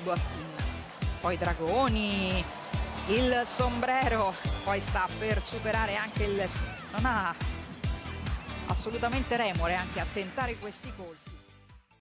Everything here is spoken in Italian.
Boattin, poi Dragoni, il sombrero, poi sta per superare anche non ha assolutamente remore anche a tentare questi colpi.